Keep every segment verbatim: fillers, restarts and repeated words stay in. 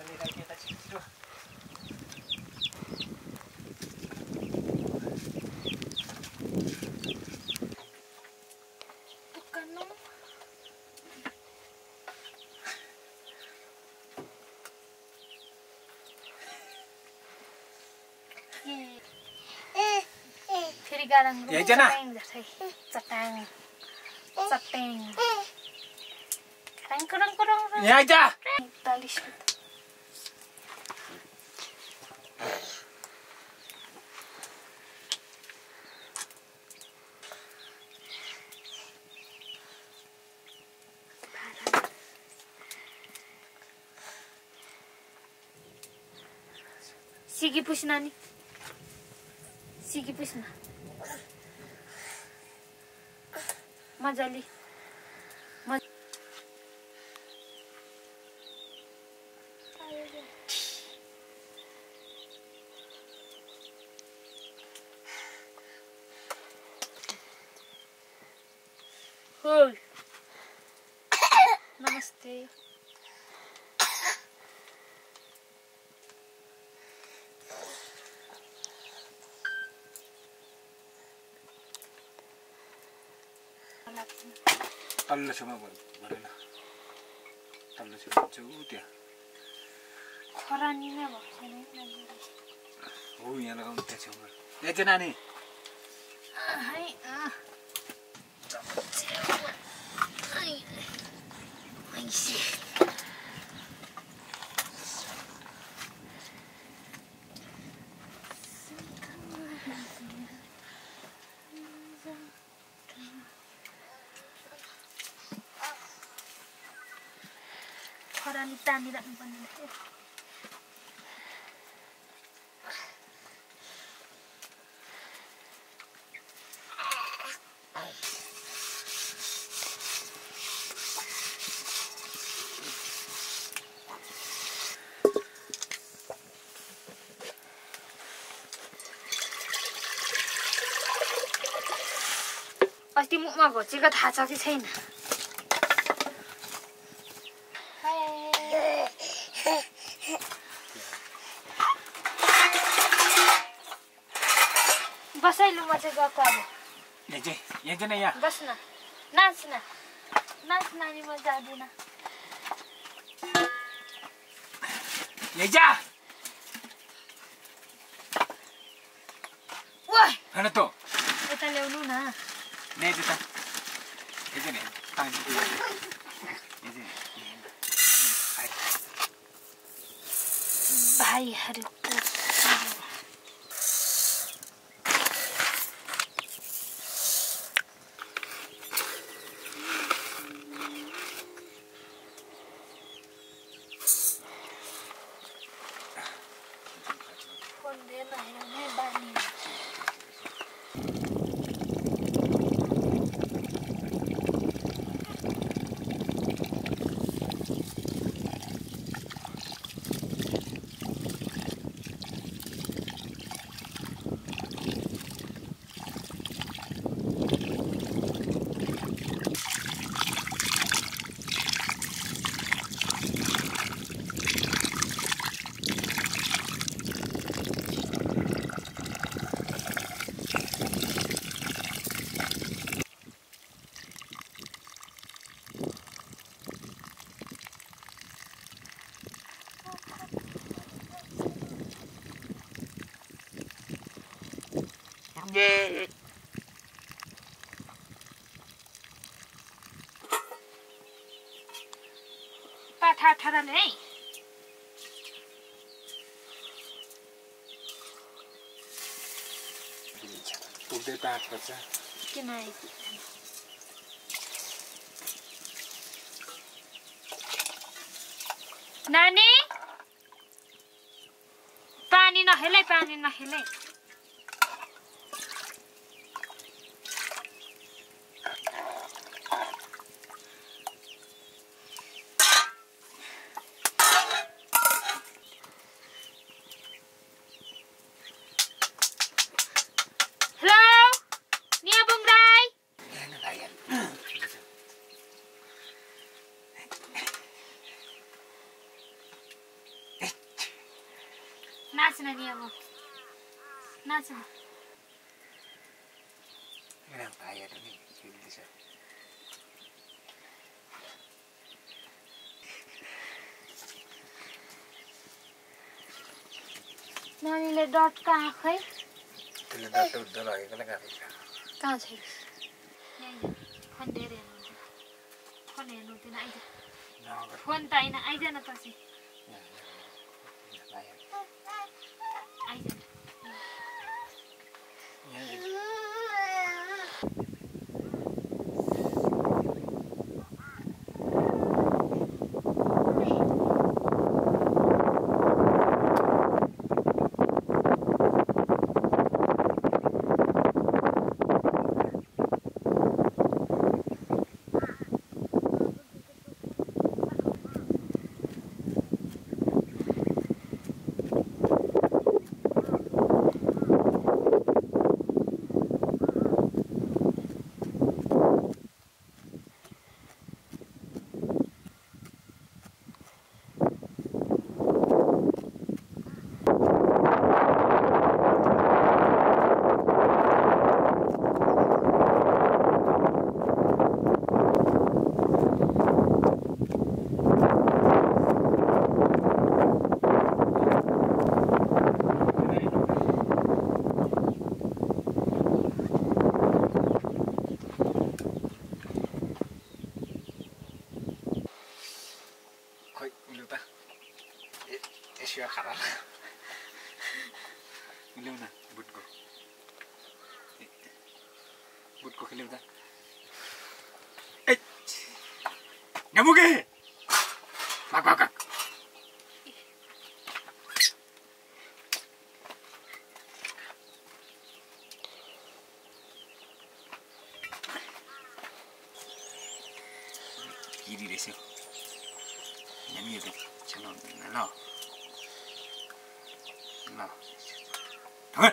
Ya aja nah. Cetang. Ceteng. Kurang-kurang. Ya aja. Talis. Sigi pusna ni. Sigi pusna. मजाले होय नमस्ते तल्लो छेउमा भरेन तल्लो छेउमा छु त्यहाँ खरानी नै भएको छैन हो यहाँ लगाउनु त्यहाँ छेउमा यहाँ चाहिँ नानी हाय खरानी तानिराख्नु पर्ने थियो अस्ति मुखमा घोचेको थाहा छ कि छैन बसाइलु म चाहिँ गएको अब यहाँ चाहिँ यहाँ चाहिँ यहाँ बस न नाच न नाच नानी म जाँदिन यहाँ जा ओइ हैन त यता ल्याउनु न नहीं देता ये नहीं पानी ये ये भाई हरे कौन दे ना है मैं बानी ये पाठा ठहरले है पुग्दै पाठ पर्छ किन नानी पानी नखेलै पानी नखेलै नाच्न नि अब नाच्न मेरा भाइहरु नि खेल्दैछ नानीले डट कहाँ खै त्यसले डट उड्द लगेकोले गएको छ कहाँ छ यहाँ फोन धेरै हेर्नु फोन हेर्नु दिन आइज फोन त हैन आइज न पछि आइज खाना ल्याउ न बुटको बुटको खेल्यौ त ए नमुगे भाग भाग भाग गिरी रहेछ हामी यो त चलाउँदैन ल ल ठोक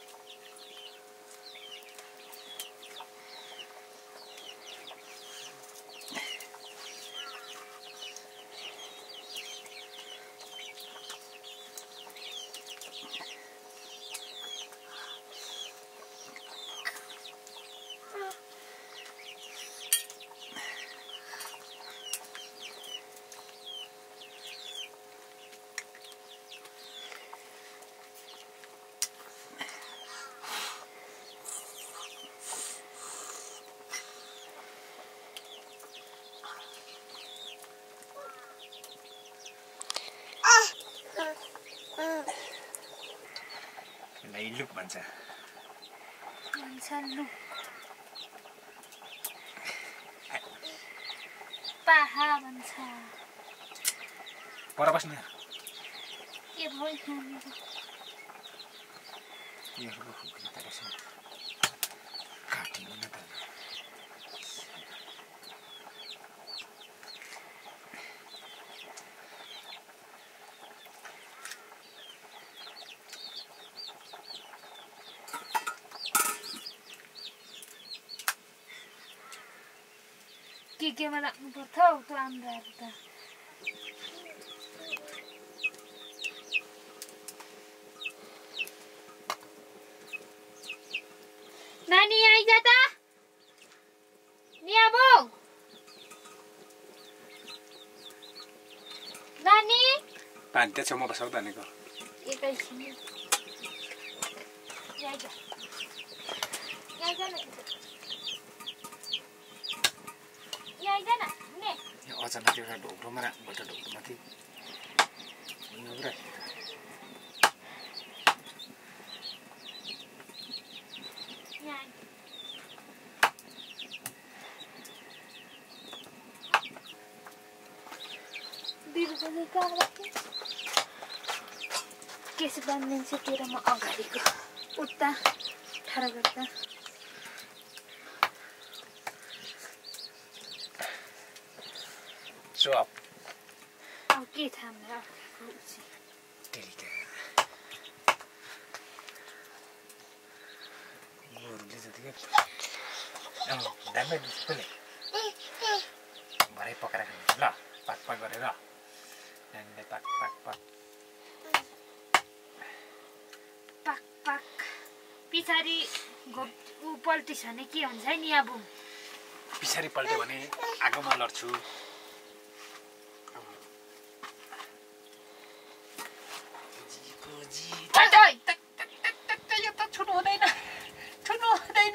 लुक भन्छ भन्छ लुक पाहा भन्छ पर बस्न के भयो खानु यो फुक्ने त रहेछ काटिनु न त के केमा राख्नु पर्छ हौ त्यो आन्द्राहरू त नानी आइज त नि अब नानी पानी त छेउमा बसाउ भनेको एकैछिन आइज आइज न अचानक एउटा ढोक्रोमा राख्नुपर्छ ढोक्रोमाथि केस बाँधिदिन्छ तेरो म अगाडिको उता ठाडो गर्दा चप अब के थाहा मलाई गोरुले जतिकै दामी डिस्प्ले भरे पकाएर खानु ल पाक पाक गरेर नानीलाई पाक पाक पाक पाक पछाडि घोप उ पल्टिस भने के हुन्छ नि अब पछाडि पल्ट्यो भने आगोमा लड्छु छुनु हुँदैन छुनु हुँदैन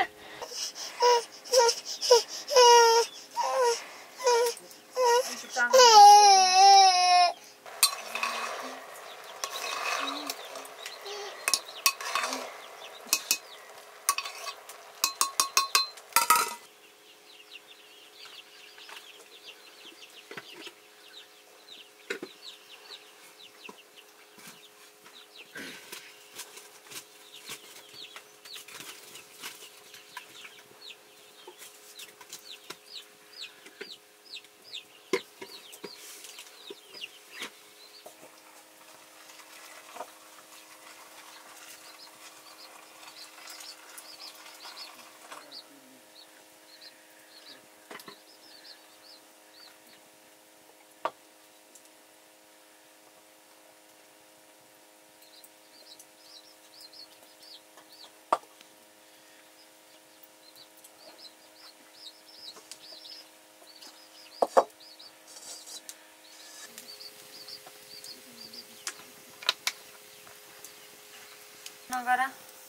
नगरा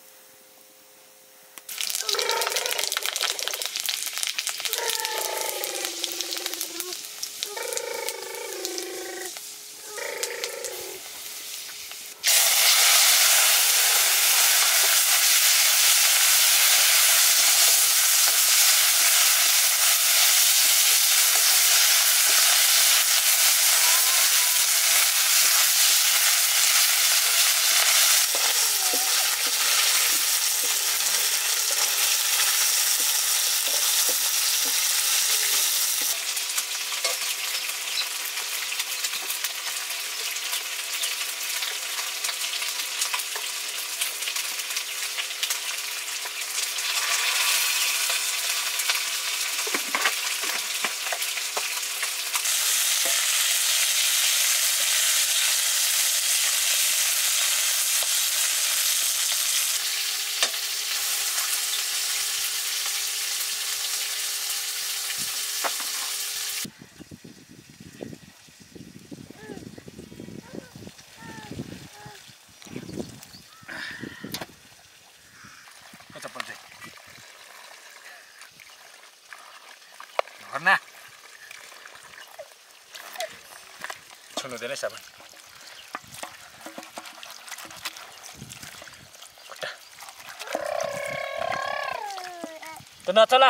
Pernah. Sono delle saban. Kota. Tena chala.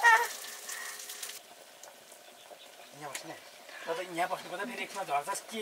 यहाँ बस्ने त त यहाँ बस्नु पर्दा फेरि एकमा झर्छस् के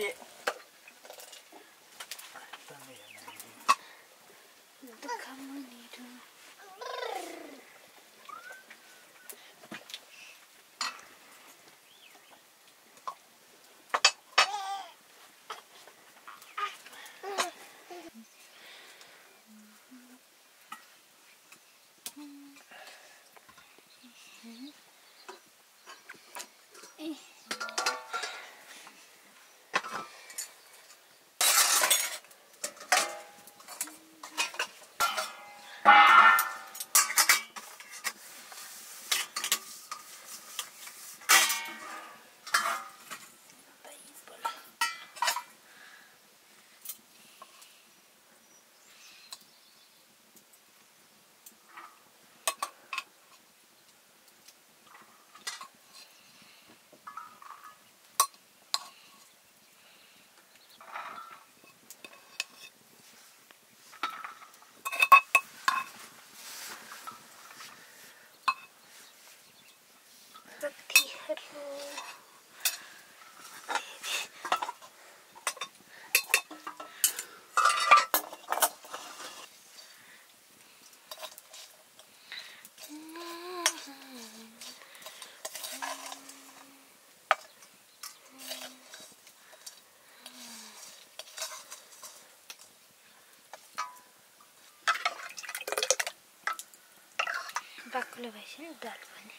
बाक्लो भएछ नि दाल पनि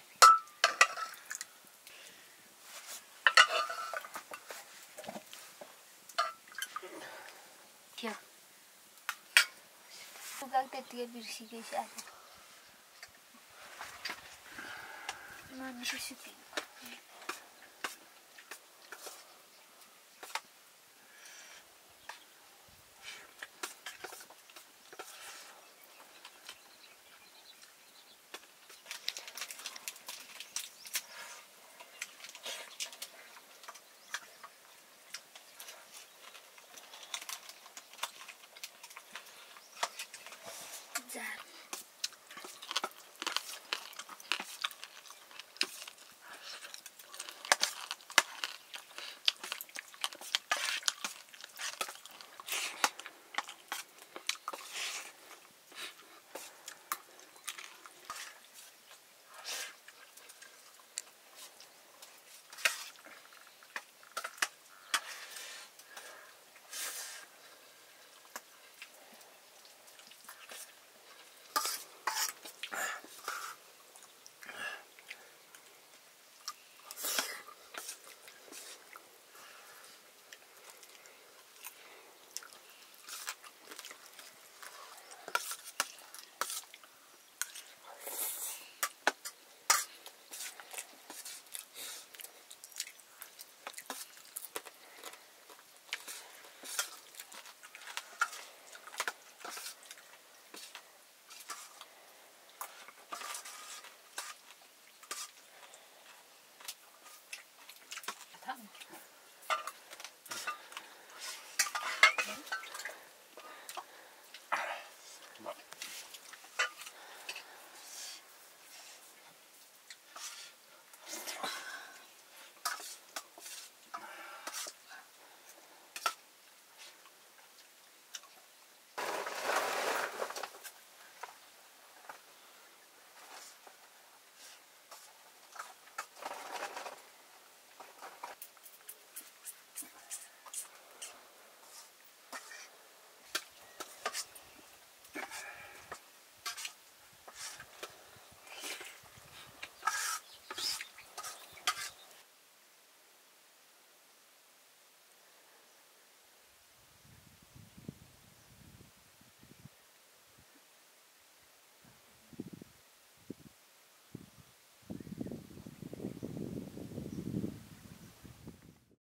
थियो उगाक त्यतिकै बिर्सिगएछ आज मानिस सुत्यो